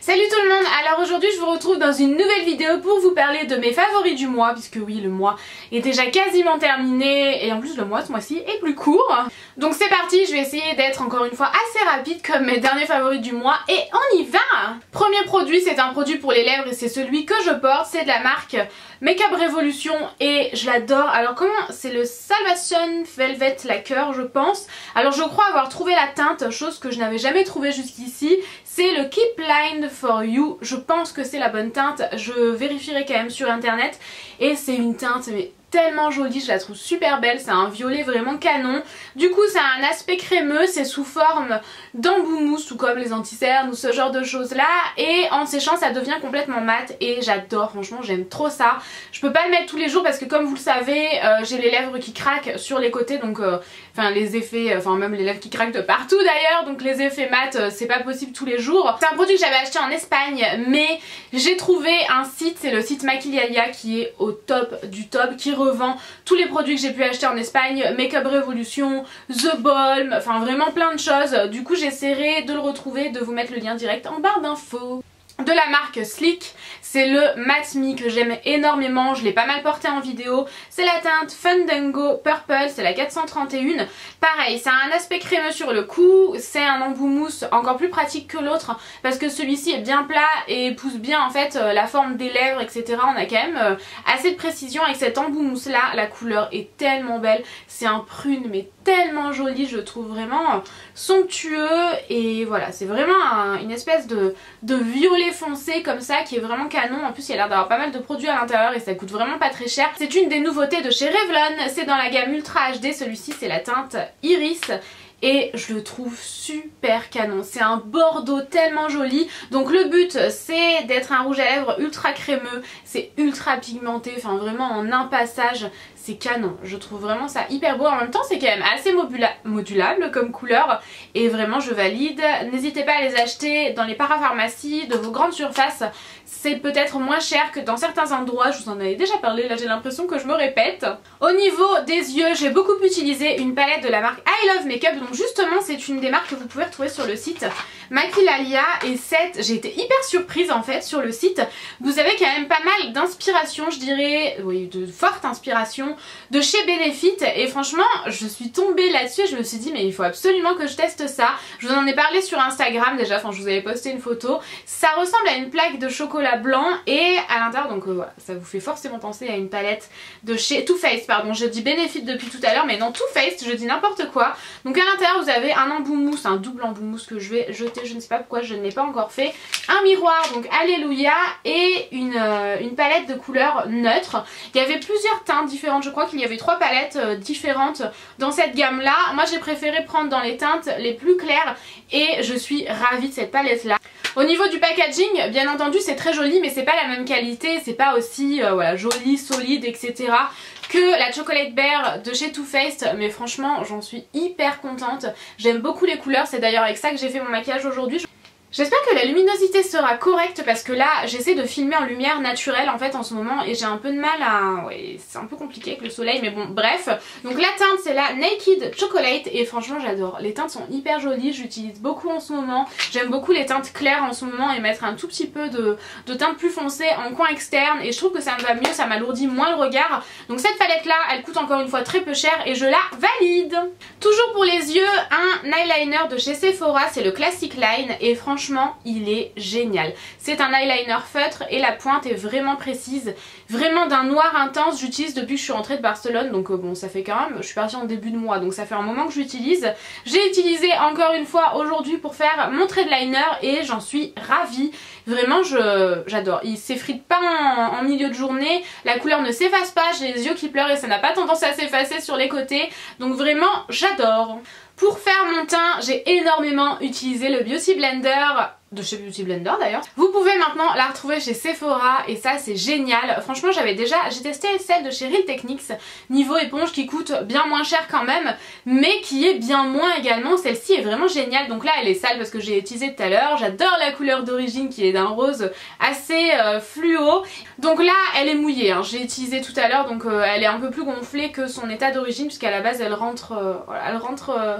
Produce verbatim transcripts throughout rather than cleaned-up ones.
Salut tout le monde, alors aujourd'hui je vous retrouve dans une nouvelle vidéo pour vous parler de mes favoris du mois, puisque oui, le mois est déjà quasiment terminé et en plus le mois ce mois-ci est plus court. Donc c'est parti, je vais essayer d'être encore une fois assez rapide comme mes derniers favoris du mois et on y va. Premier produit, c'est un produit pour les lèvres et c'est celui que je porte, c'est de la marque Makeup Revolution et je l'adore. Alors comment, c'est le Salvation Velvet Lacquer je pense. Alors je crois avoir trouvé la teinte, chose que je n'avais jamais trouvée jusqu'ici. C'est le Keep Line for You, je pense que c'est la bonne teinte, je vérifierai quand même sur internet. Et c'est une teinte mais tellement jolie, je la trouve super belle, c'est un violet vraiment canon. Du coup ça a un aspect crémeux, c'est sous forme d'embout mousse ou comme les anti-cernes ou ce genre de choses là. Et en séchant ça devient complètement mat et j'adore, franchement j'aime trop ça. Je peux pas le mettre tous les jours parce que comme vous le savez euh, j'ai les lèvres qui craquent sur les côtés, donc euh, enfin les effets, enfin même les lèvres qui craquent de partout d'ailleurs, donc les effets mat euh, c'est pas possible tous les jours. C'est un produit que j'avais acheté en Espagne mais j'ai trouvé un site, c'est le site Maquillalia qui est au top du top, qui revend tous les produits que j'ai pu acheter en Espagne, Makeup Revolution, The Balm, enfin vraiment plein de choses. Du coup j'essaierai de le retrouver, de vous mettre le lien direct en barre d'infos. De la marque Sleek, c'est le Matte Me que j'aime énormément, je l'ai pas mal porté en vidéo. C'est la teinte Fandango Purple, c'est la quatre cent trente et un. Pareil, ça a un aspect crémeux sur le cou, c'est un embout mousse encore plus pratique que l'autre parce que celui-ci est bien plat et pousse bien en fait la forme des lèvres, et cetera. On a quand même assez de précision avec cet embout mousse là, la couleur est tellement belle, c'est un prune mais tellement joli, je trouve vraiment somptueux et voilà, c'est vraiment un, une espèce de, de violet foncé comme ça qui est vraiment canon. En plus il y a l'air d'avoir pas mal de produits à l'intérieur et ça coûte vraiment pas très cher. C'est une des nouveautés de chez Revlon, c'est dans la gamme Ultra H D, celui-ci c'est la teinte Iris. Et je le trouve super canon, c'est un bordeaux tellement joli. Donc le but c'est d'être un rouge à lèvres ultra crémeux, c'est ultra pigmenté, enfin vraiment en un passage c'est canon. Je trouve vraiment ça hyper beau, en même temps c'est quand même assez modula modulable comme couleur et vraiment je valide. N'hésitez pas à les acheter dans les parapharmacies de vos grandes surfaces, c'est peut-être moins cher que dans certains endroits, je vous en avais déjà parlé, là j'ai l'impression que je me répète. Au niveau des yeux, j'ai beaucoup utilisé une palette de la marque I Love Makeup, donc justement c'est une des marques que vous pouvez retrouver sur le site Maquillalia et cette, j'ai été hyper surprise en fait sur le site. Vous avez quand même pas mal d'inspiration, je dirais, oui de forte inspiration de chez Benefit et franchement je suis tombée là-dessus et je me suis dit mais il faut absolument que je teste ça. Je vous en ai parlé sur Instagram déjà, enfin je vous avais posté une photo. Ça ressemble à une plaque de chocolat blanc et à l'intérieur, donc euh, voilà, ça vous fait forcément penser à une palette de chez Too Faced, pardon, je dis Benefit depuis tout à l'heure mais non Too Faced, je dis n'importe quoi. Donc à l'intérieur vous avez un embout mousse, un double embout mousse que je vais jeter, je ne sais pas pourquoi je ne l'ai pas encore fait, un miroir donc alléluia et une, euh, une palette de couleurs neutres. Il y avait plusieurs teintes différentes, je crois qu'il y avait trois palettes euh, différentes dans cette gamme là. Moi j'ai préféré prendre dans les teintes les plus claires et je suis ravie de cette palette là. Au niveau du packaging, bien entendu c'est très joli mais c'est pas la même qualité, c'est pas aussi euh, voilà, joli, solide, et cetera que la Chocolate Bear de chez Too Faced, mais franchement j'en suis hyper contente. J'aime beaucoup les couleurs, c'est d'ailleurs avec ça que j'ai fait mon maquillage aujourd'hui. J'espère que la luminosité sera correcte parce que là j'essaie de filmer en lumière naturelle en fait en ce moment et j'ai un peu de mal à... ouais, c'est un peu compliqué avec le soleil mais bon bref. Donc la teinte c'est la Naked Chocolate et franchement j'adore. Les teintes sont hyper jolies, j'utilise beaucoup en ce moment. J'aime beaucoup les teintes claires en ce moment et mettre un tout petit peu de, de teinte plus foncée en coin externe et je trouve que ça me va mieux, ça m'alourdit moins le regard. Donc cette palette là elle coûte encore une fois très peu cher et je la valide. Toujours pour les yeux, un eyeliner de chez Sephora, c'est le Classic Line et franchement Franchement il est génial. C'est un eyeliner feutre et la pointe est vraiment précise, vraiment d'un noir intense. J'utilise depuis que je suis rentrée de Barcelone, donc euh, bon ça fait quand même, je suis partie en début de mois donc ça fait un moment que j'utilise. J'ai utilisé encore une fois aujourd'hui pour faire mon trait de liner et j'en suis ravie. Vraiment j'adore, il s'effrite pas en, en milieu de journée, la couleur ne s'efface pas, j'ai les yeux qui pleurent et ça n'a pas tendance à s'effacer sur les côtés, donc vraiment j'adore. Pour faire mon teint, j'ai énormément utilisé le Beauty Blender de chez Beauty Blender d'ailleurs. Vous pouvez maintenant la retrouver chez Sephora et ça c'est génial. Franchement j'avais déjà, j'ai testé celle de chez Real Techniques niveau éponge qui coûte bien moins cher quand même mais qui est bien moins également. Celle-ci est vraiment géniale. Donc là elle est sale parce que j'ai utilisé tout à l'heure. J'adore la couleur d'origine qui est d'un rose assez euh, fluo. Donc là elle est mouillée, hein. J'ai utilisé tout à l'heure donc euh, elle est un peu plus gonflée que son état d'origine puisqu'à la base elle rentre, euh, voilà, elle rentre euh,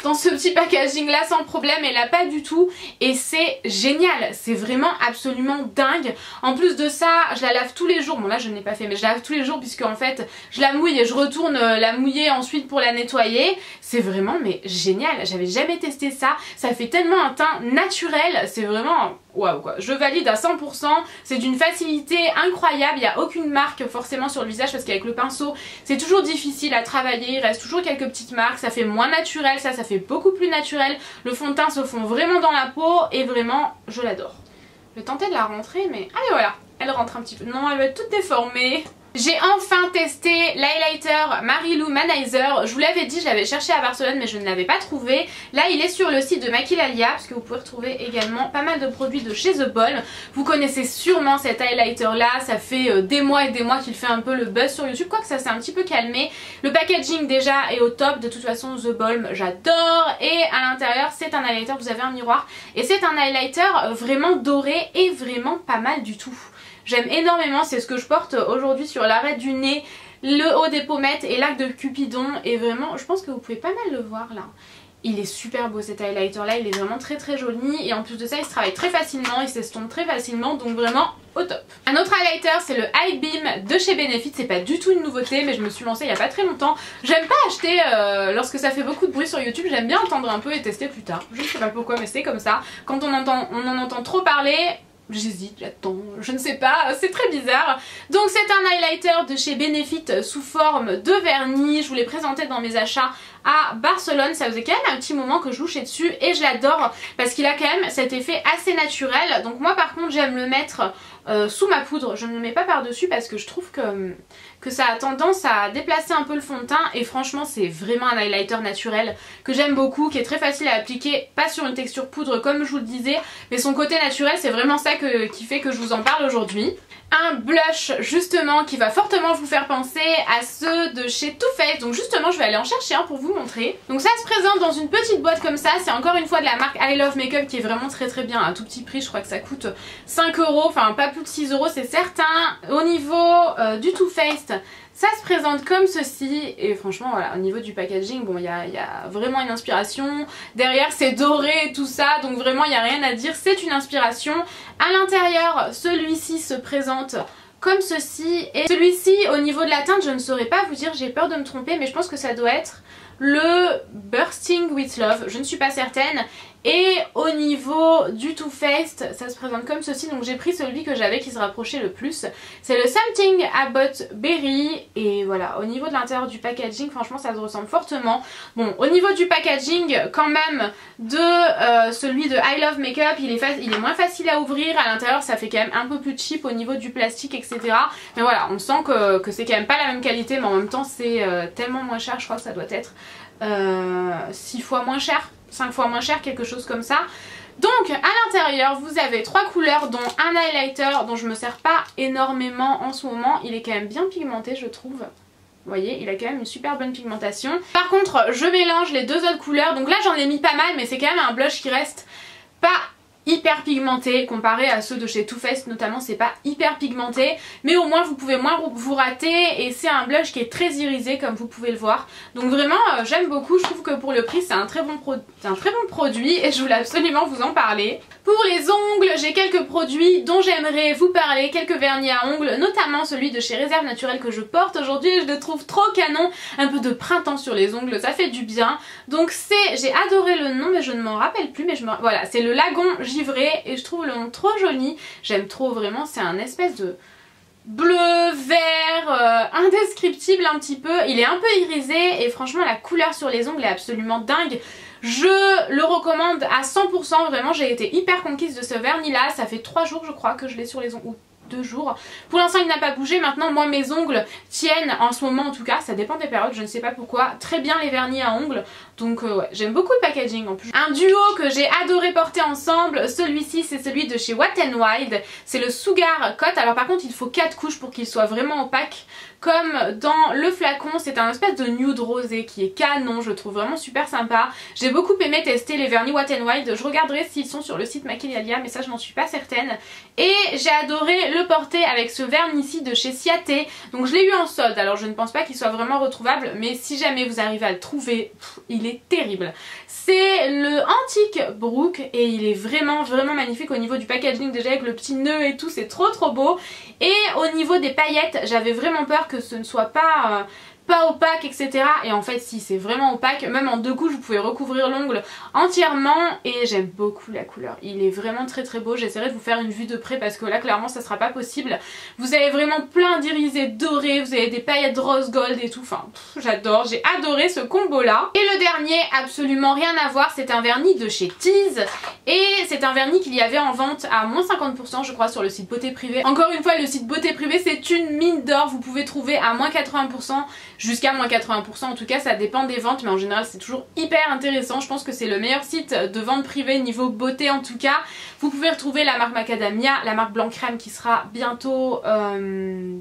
dans ce petit packaging là sans problème, et là pas du tout, et c'est génial, c'est vraiment absolument dingue. En plus de ça, je la lave tous les jours, bon là je ne l'ai pas fait mais je la lave tous les jours puisque en fait je la mouille et je retourne la mouiller ensuite pour la nettoyer. C'est vraiment mais génial, j'avais jamais testé ça, ça fait tellement un teint naturel, c'est vraiment waouh quoi, je valide à cent pour cent, c'est d'une facilité incroyable, il n'y a aucune marque forcément sur le visage parce qu'avec le pinceau c'est toujours difficile à travailler, il reste toujours quelques petites marques, ça fait moins naturel, ça ça fait beaucoup plus naturel, le fond de teint se fond vraiment dans la peau et vraiment je l'adore. Je vais tenter de la rentrer mais allez voilà, elle rentre un petit peu, non elle va être toute déformée. J'ai enfin testé l'highlighter Mary-Lou Manizer. Je vous l'avais dit, je l'avais cherché à Barcelone mais je ne l'avais pas trouvé. Là il est sur le site de Maquillalia parce que vous pouvez retrouver également pas mal de produits de chez The Ball. Vous connaissez sûrement cet highlighter là, ça fait des mois et des mois qu'il fait un peu le buzz sur YouTube, quoique ça s'est un petit peu calmé. Le packaging déjà est au top, de toute façon The Ball j'adore, et à l'intérieur c'est un highlighter, vous avez un miroir et c'est un highlighter vraiment doré et vraiment pas mal du tout. J'aime énormément, c'est ce que je porte aujourd'hui sur l'arête du nez, le haut des pommettes et l'arc de Cupidon, et vraiment je pense que vous pouvez pas mal le voir là. Il est super beau cet highlighter là, il est vraiment très très joli et en plus de ça il se travaille très facilement, il s'estompe très facilement, donc vraiment au top. Un autre highlighter c'est le High Beam de chez Benefit, c'est pas du tout une nouveauté mais je me suis lancée il y a pas très longtemps. J'aime pas acheter euh, lorsque ça fait beaucoup de bruit sur YouTube, j'aime bien entendre un peu et tester plus tard. Je sais pas pourquoi mais c'est comme ça, quand on, entend, on en entend trop parler, j'hésite, j'attends, je ne sais pas, c'est très bizarre. Donc c'est un highlighter de chez Benefit sous forme de vernis, je vous l'ai présenté dans mes achats à Barcelone, ça faisait quand même un petit moment que je louchais dessus et je l'adore parce qu'il a quand même cet effet assez naturel. Donc moi par contre j'aime le mettre euh, sous ma poudre, je ne le mets pas par dessus parce que je trouve que, que ça a tendance à déplacer un peu le fond de teint, et franchement c'est vraiment un highlighter naturel que j'aime beaucoup, qui est très facile à appliquer, pas sur une texture poudre comme je vous le disais, mais son côté naturel c'est vraiment ça que, qui fait que je vous en parle aujourd'hui. Un blush justement qui va fortement vous faire penser à ceux de chez Too Faced, donc justement je vais aller en chercher un pour vous montrer. Donc ça se présente dans une petite boîte comme ça, c'est encore une fois de la marque I Love Makeup qui est vraiment très très bien, à un tout petit prix, je crois que ça coûte cinq euros, enfin pas plus de six euros c'est certain. Au niveau euh, du Too Faced, ça se présente comme ceci et franchement voilà, au niveau du packaging, bon il y a, y a vraiment une inspiration, derrière c'est doré et tout ça, donc vraiment il n'y a rien à dire, c'est une inspiration. À l'intérieur celui-ci se présente comme ceci, et celui-ci au niveau de la teinte je ne saurais pas vous dire, j'ai peur de me tromper mais je pense que ça doit être le Bursting with Love, je ne suis pas certaine. Et au niveau du Too Faced, ça se présente comme ceci, donc j'ai pris celui que j'avais qui se rapprochait le plus. C'est le Something About Berry, et voilà, au niveau de l'intérieur du packaging, franchement ça se ressemble fortement. Bon, au niveau du packaging quand même de euh, celui de I Love Makeup, il est, il est moins facile à ouvrir, à l'intérieur ça fait quand même un peu plus cheap au niveau du plastique, et cetera. Mais voilà, on sent que, que c'est quand même pas la même qualité, mais en même temps c'est euh, tellement moins cher, je crois que ça doit être euh, six fois moins cher, cinq fois moins cher, quelque chose comme ça. Donc à l'intérieur vous avez trois couleurs, dont un highlighter dont je me sers pas énormément en ce moment, il est quand même bien pigmenté je trouve. Vous voyez, il a quand même une super bonne pigmentation. Par contre je mélange les deux autres couleurs, donc là j'en ai mis pas mal mais c'est quand même un blush qui reste pas hyper pigmenté comparé à ceux de chez Too Faced notamment, c'est pas hyper pigmenté mais au moins vous pouvez moins vous rater, et c'est un blush qui est très irisé comme vous pouvez le voir, donc vraiment euh, j'aime beaucoup, je trouve que pour le prix c'est un très bon pro un très bon produit et je voulais absolument vous en parler. Pour les ongles, j'ai quelques produits dont j'aimerais vous parler, quelques vernis à ongles, notamment celui de chez Réserve Naturelle que je porte aujourd'hui et je le trouve trop canon, un peu de printemps sur les ongles, ça fait du bien. Donc c'est, j'ai adoré le nom mais je ne m'en rappelle plus, mais je me... voilà, c'est le Lagon Givré et je trouve le nom trop joli, j'aime trop vraiment, c'est un espèce de bleu, vert, euh, indescriptible un petit peu, il est un peu irisé et franchement la couleur sur les ongles est absolument dingue. Je le recommande à cent pour cent, vraiment j'ai été hyper conquise de ce vernis là, ça fait trois jours je crois que je l'ai sur les ongles, ou deux jours. Pour l'instant il n'a pas bougé, maintenant moi mes ongles tiennent en ce moment en tout cas, ça dépend des périodes, je ne sais pas pourquoi, très bien les vernis à ongles, donc euh, ouais, j'aime beaucoup le packaging en plus. Un duo que j'ai adoré porter ensemble, celui-ci c'est celui de chez Wet n Wild, c'est le Sugar Coat, alors par contre il faut quatre couches pour qu'il soit vraiment opaque. Comme dans le flacon, c'est un espèce de nude rosé qui est canon, je le trouve vraiment super sympa. J'ai beaucoup aimé tester les vernis Wet n Wild, je regarderai s'ils sont sur le site Maquillalia, mais ça je n'en suis pas certaine. Et j'ai adoré le porter avec ce vernis-ci de chez Ciaté, donc je l'ai eu en solde, alors je ne pense pas qu'il soit vraiment retrouvable, mais si jamais vous arrivez à le trouver, pff, il il est terrible. C'est le Antique Brook et il est vraiment vraiment magnifique au niveau du packaging, déjà avec le petit nœud et tout, c'est trop trop beau. Et au niveau des paillettes, j'avais vraiment peur que ce ne soit pas... Euh, pas opaque, et cetera. Et en fait si, c'est vraiment opaque, même en deux couches vous pouvez recouvrir l'ongle entièrement et j'aime beaucoup la couleur, il est vraiment très très beau. J'essaierai de vous faire une vue de près parce que là clairement ça sera pas possible. Vous avez vraiment plein d'irisés dorés, vous avez des paillettes rose gold et tout, enfin j'adore, j'ai adoré ce combo là. Et le dernier, absolument rien à voir, c'est un vernis de chez Tease et c'est un vernis qu'il y avait en vente à moins cinquante pour cent je crois sur le site Beauté Privée. Encore une fois le site Beauté Privée c'est une mine d'or, vous pouvez trouver à moins quatre-vingts pour cent jusqu'à moins quatre-vingts pour cent, en tout cas ça dépend des ventes mais en général c'est toujours hyper intéressant. Je pense que c'est le meilleur site de vente privée niveau beauté en tout cas. Vous pouvez retrouver la marque Macadamia, la marque Blanc Crème qui sera bientôt... Euh...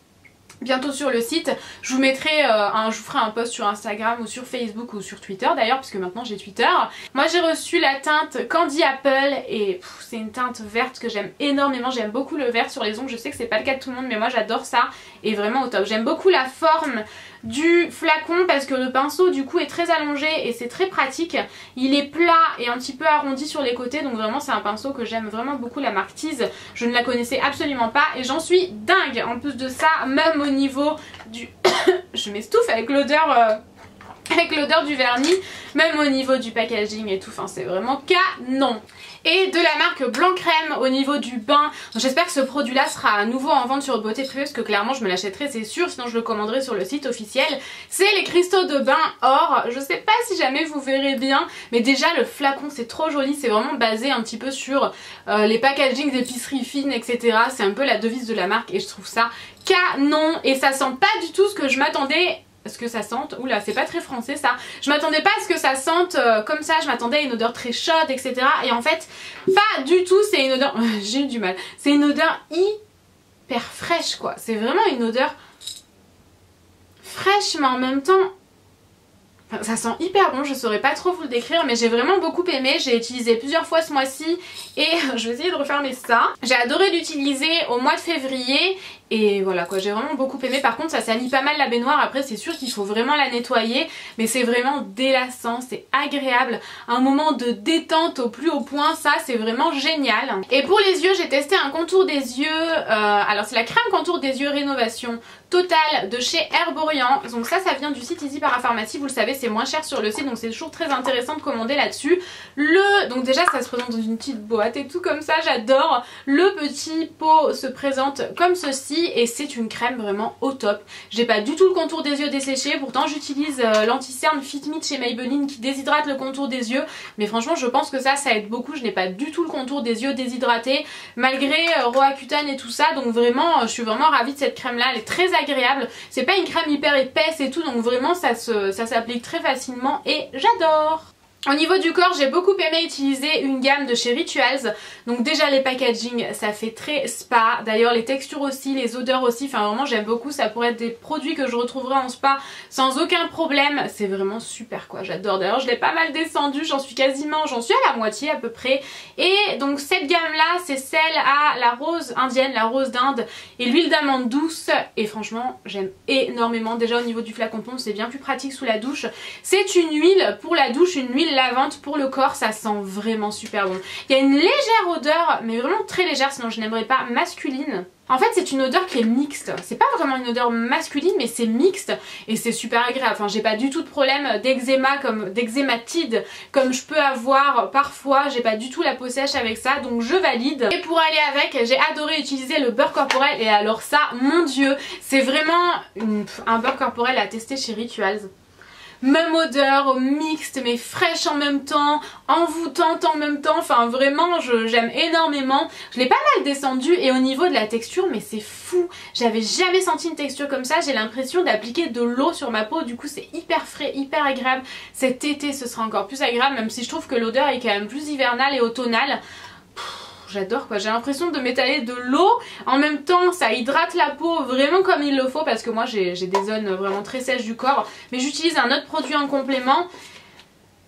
bientôt sur le site. Je vous mettrai euh, un, je vous ferai un post sur Instagram ou sur Facebook ou sur Twitter d'ailleurs parce que maintenant j'ai Twitter. Moi j'ai reçu la teinte Candy Apple et c'est une teinte verte que j'aime énormément. J'aime beaucoup le vert sur les ongles, je sais que c'est pas le cas de tout le monde mais moi j'adore ça et vraiment au top. J'aime beaucoup la forme du flacon parce que le pinceau du coup est très allongé et c'est très pratique. Il est plat et un petit peu arrondi sur les côtés donc vraiment c'est un pinceau que j'aime vraiment beaucoup, la marque Tease. Je ne la connaissais absolument pas et j'en suis dingue. En plus de ça, même au niveau du... je m'estouffe avec l'odeur... Euh... avec l'odeur du vernis, même au niveau du packaging et tout, enfin c'est vraiment canon. Et de la marque Blanc Crème au niveau du bain, j'espère que ce produit là sera à nouveau en vente sur Beauté Privée parce que clairement je me l'achèterai c'est sûr, sinon je le commanderai sur le site officiel. C'est les cristaux de bain or, je sais pas si jamais vous verrez bien mais déjà le flacon c'est trop joli, c'est vraiment basé un petit peu sur euh, les packagings d'épicerie fine etc. C'est un peu la devise de la marque et je trouve ça canon et ça sent pas du tout ce que je m'attendais ce que ça sente. Oula, c'est pas très français ça. Je m'attendais pas à ce que ça sente euh, comme ça, je m'attendais à une odeur très chaude, et cetera. Et en fait, pas du tout, c'est une odeur... j'ai eu du mal. C'est une odeur hyper fraîche quoi. C'est vraiment une odeur fraîche mais en même temps... Enfin, ça sent hyper bon, je saurais pas trop vous le décrire mais j'ai vraiment beaucoup aimé. J'ai utilisé plusieurs fois ce mois-ci et je vais essayer de refermer ça. J'ai adoré l'utiliser au mois de février et voilà quoi, j'ai vraiment beaucoup aimé. Par contre ça salit pas mal la baignoire, après c'est sûr qu'il faut vraiment la nettoyer mais c'est vraiment délassant, c'est agréable, un moment de détente au plus haut point, ça c'est vraiment génial. Et pour les yeux j'ai testé un contour des yeux, euh, alors c'est la crème contour des yeux rénovation totale de chez Herborian. Donc ça ça vient du site Easy Parapharmacie, vous le savez c'est moins cher sur le site donc c'est toujours très intéressant de commander là-dessus. Le donc déjà ça se présente dans une petite boîte et tout comme ça, j'adore. Le petit pot se présente comme ceci et c'est une crème vraiment au top. J'ai pas du tout le contour des yeux desséché, pourtant j'utilise euh, l'anti-cerne Fit Me chez Maybelline qui déshydrate le contour des yeux mais franchement je pense que ça ça aide beaucoup. Je n'ai pas du tout le contour des yeux déshydraté malgré euh, Roaccutane et tout ça, donc vraiment euh, je suis vraiment ravie de cette crème là, elle est très agréable. C'est pas une crème hyper épaisse et tout donc vraiment ça se, ça s'applique très facilement et j'adore. Au niveau du corps j'ai beaucoup aimé utiliser une gamme de chez Rituals. Donc déjà les packaging ça fait très spa, d'ailleurs les textures aussi, les odeurs aussi, enfin vraiment j'aime beaucoup. Ça pourrait être des produits que je retrouverai en spa sans aucun problème, c'est vraiment super quoi, j'adore. D'ailleurs je l'ai pas mal descendu, j'en suis quasiment, j'en suis à la moitié à peu près. Et donc cette gamme là c'est celle à la rose indienne, la rose d'Inde et l'huile d'amande douce et franchement j'aime énormément. Déjà au niveau du flacon pompe c'est bien plus pratique sous la douche. C'est une huile pour la douche, une huile lavante pour le corps, ça sent vraiment super bon. Il y a une légère odeur mais vraiment très légère, sinon je n'aimerais pas, masculine. En fait c'est une odeur qui est mixte, c'est pas vraiment une odeur masculine mais c'est mixte et c'est super agréable. Enfin j'ai pas du tout de problème d'eczéma comme d'eczématide comme je peux avoir parfois, j'ai pas du tout la peau sèche avec ça donc je valide. Et pour aller avec j'ai adoré utiliser le beurre corporel et alors ça mon dieu c'est vraiment une, un beurre corporel à tester chez Rituals. Même odeur, mixte mais fraîche en même temps, envoûtante en même temps, enfin vraiment j'aime énormément. Je l'ai pas mal descendu et au niveau de la texture mais c'est fou, j'avais jamais senti une texture comme ça, j'ai l'impression d'appliquer de l'eau sur ma peau, du coup c'est hyper frais, hyper agréable. Cet été ce sera encore plus agréable même si je trouve que l'odeur est quand même plus hivernale et automnale. J'adore quoi, j'ai l'impression de m'étaler de l'eau, en même temps ça hydrate la peau vraiment comme il le faut parce que moi j'ai des zones vraiment très sèches du corps, mais j'utilise un autre produit en complément.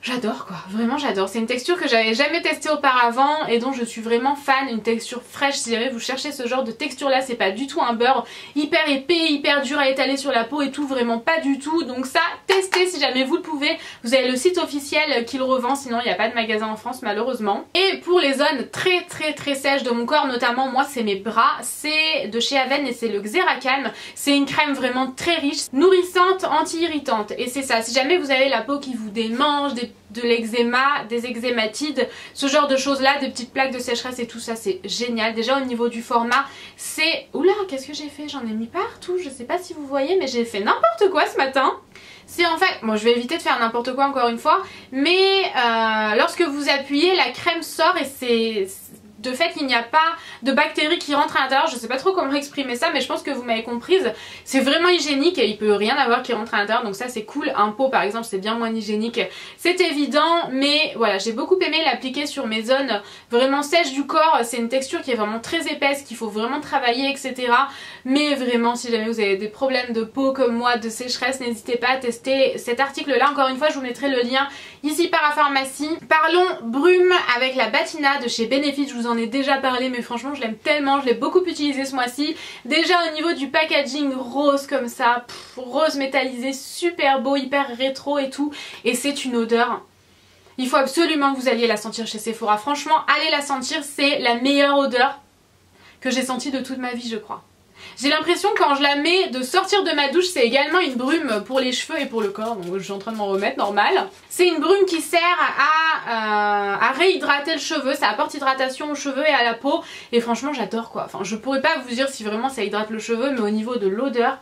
J'adore quoi, vraiment j'adore. C'est une texture que j'avais jamais testée auparavant et dont je suis vraiment fan. Une texture fraîche, si jamais vous cherchez ce genre de texture là, c'est pas du tout un beurre hyper épais, hyper dur à étaler sur la peau et tout, vraiment pas du tout. Donc ça, testez si jamais vous le pouvez. Vous avez le site officiel qui le revend, sinon il n'y a pas de magasin en France malheureusement. Et pour les zones très très très sèches de mon corps, notamment moi c'est mes bras, c'est de chez Avène et c'est le Xeracalm. C'est une crème vraiment très riche, nourrissante, anti-irritante. Et c'est ça, si jamais vous avez la peau qui vous démange, des de l'eczéma, des eczématides, ce genre de choses là, des petites plaques de sécheresse et tout ça, c'est génial. Déjà au niveau du format, c'est... Oula, qu'est-ce que j'ai fait? J'en ai mis partout, je sais pas si vous voyez, mais j'ai fait n'importe quoi ce matin. C'est en fait, bon je vais éviter de faire n'importe quoi encore une fois, mais euh, lorsque vous appuyez, la crème sort et c'est... de fait il n'y a pas de bactéries qui rentrent à l'intérieur, je sais pas trop comment exprimer ça mais je pense que vous m'avez comprise. C'est vraiment hygiénique et il peut rien avoir qui rentre à l'intérieur, donc ça c'est cool. Un pot par exemple c'est bien moins hygiénique, c'est évident, mais voilà, j'ai beaucoup aimé l'appliquer sur mes zones vraiment sèches du corps. C'est une texture qui est vraiment très épaisse, qu'il faut vraiment travailler, etc. Mais vraiment si jamais vous avez des problèmes de peau comme moi, de sécheresse, n'hésitez pas à tester cet article là. Encore une fois je vous mettrai le lien ici Parapharmacie. Parlons brume avec la Batina de chez Benefit. Je vous en ai déjà parlé mais franchement je l'aime tellement, je l'ai beaucoup utilisé ce mois-ci. Déjà au niveau du packaging rose comme ça, pff, rose métallisé, super beau, hyper rétro et tout, et c'est une odeur, il faut absolument que vous alliez la sentir chez Sephora. Franchement allez la sentir, c'est la meilleure odeur que j'ai sentie de toute ma vie je crois. J'ai l'impression quand je la mets de sortir de ma douche, c'est également une brume pour les cheveux et pour le corps, donc je suis en train de m'en remettre, normal. C'est une brume qui sert à, euh, à réhydrater le cheveu, ça apporte hydratation aux cheveux et à la peau, et franchement j'adore quoi. Enfin je pourrais pas vous dire si vraiment ça hydrate le cheveu, mais au niveau de l'odeur,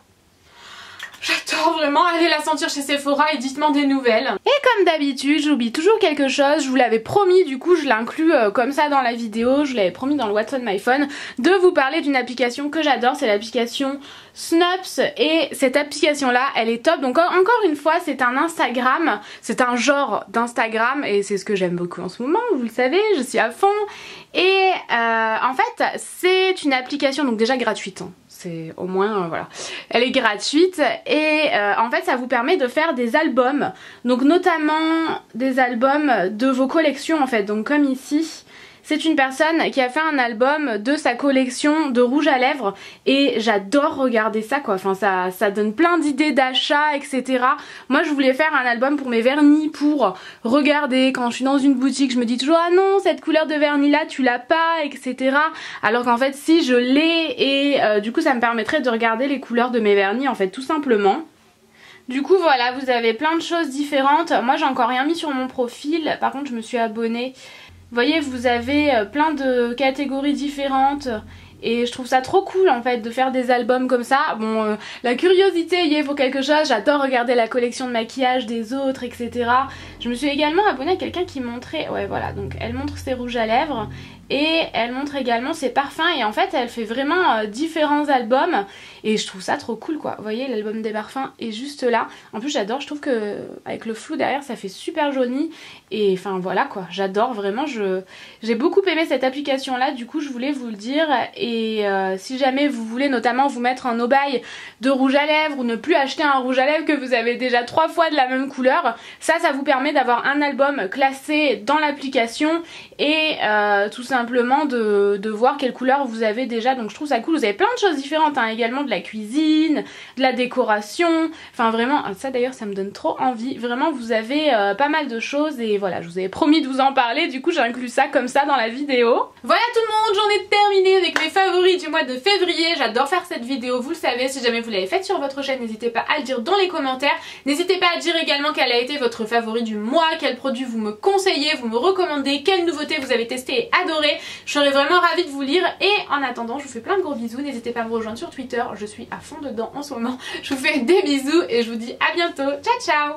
j'adore vraiment. Allez la sentir chez Sephora et dites-moi des nouvelles. Et comme d'habitude, j'oublie toujours quelque chose. Je vous l'avais promis, du coup je l'inclus euh, comme ça dans la vidéo. Je l'avais promis dans le What's on my phone de vous parler d'une application que j'adore. C'est l'application Snupps. Et cette application là, elle est top. Donc encore une fois, c'est un Instagram. C'est un genre d'Instagram. Et c'est ce que j'aime beaucoup en ce moment. Vous le savez, je suis à fond. Et euh, en fait, c'est une application donc déjà gratuite. Hein. C'est au moins, euh, voilà. Elle est gratuite et euh, en fait ça vous permet de faire des albums. Donc notamment des albums de vos collections en fait. Donc comme ici, c'est une personne qui a fait un album de sa collection de rouge à lèvres et j'adore regarder ça quoi. Enfin ça, ça donne plein d'idées d'achat, et cetera. Moi je voulais faire un album pour mes vernis, pour regarder quand je suis dans une boutique, je me dis toujours ah non cette couleur de vernis là tu l'as pas, et cetera. Alors qu'en fait si je l'ai et euh, du coup ça me permettrait de regarder les couleurs de mes vernis en fait tout simplement. Du coup voilà, vous avez plein de choses différentes. Moi j'ai encore rien mis sur mon profil, par contre je me suis abonnée. Vous voyez, vous avez plein de catégories différentes et je trouve ça trop cool en fait de faire des albums comme ça. Bon, euh, la curiosité y est pour quelque chose, j'adore regarder la collection de maquillage des autres, et cetera. Je me suis également abonnée à quelqu'un qui montrait, ouais voilà, donc elle montre ses rouges à lèvres et elle montre également ses parfums et en fait elle fait vraiment euh, différents albums et je trouve ça trop cool quoi. Vous voyez l'album des parfums est juste là. En plus j'adore, je trouve que avec le flou derrière ça fait super joli et enfin voilà quoi, j'adore vraiment. Je j'ai beaucoup aimé cette application là, du coup je voulais vous le dire. Et euh, si jamais vous voulez notamment vous mettre un no-buy de rouge à lèvres ou ne plus acheter un rouge à lèvres que vous avez déjà trois fois de la même couleur, ça ça vous permet d'avoir un album classé dans l'application et euh, tout simplement simplement de, de voir quelle couleur vous avez déjà, donc je trouve ça cool. Vous avez plein de choses différentes hein, également de la cuisine, de la décoration, enfin vraiment ça d'ailleurs ça me donne trop envie, vraiment vous avez euh, pas mal de choses et voilà je vous avais promis de vous en parler, du coup j'ai inclus ça comme ça dans la vidéo. Voilà tout le monde, j'en ai terminé avec mes favoris du mois de février. J'adore faire cette vidéo, vous le savez, si jamais vous l'avez faite sur votre chaîne n'hésitez pas à le dire dans les commentaires, n'hésitez pas à dire également quel a été votre favori du mois, quel produit vous me conseillez, vous me recommandez, quelle nouveauté vous avez testé et adoré. Je serais vraiment ravie de vous lire et en attendant je vous fais plein de gros bisous, n'hésitez pas à me rejoindre sur Twitter, je suis à fond dedans en ce moment. Je vous fais des bisous et je vous dis à bientôt, ciao ciao.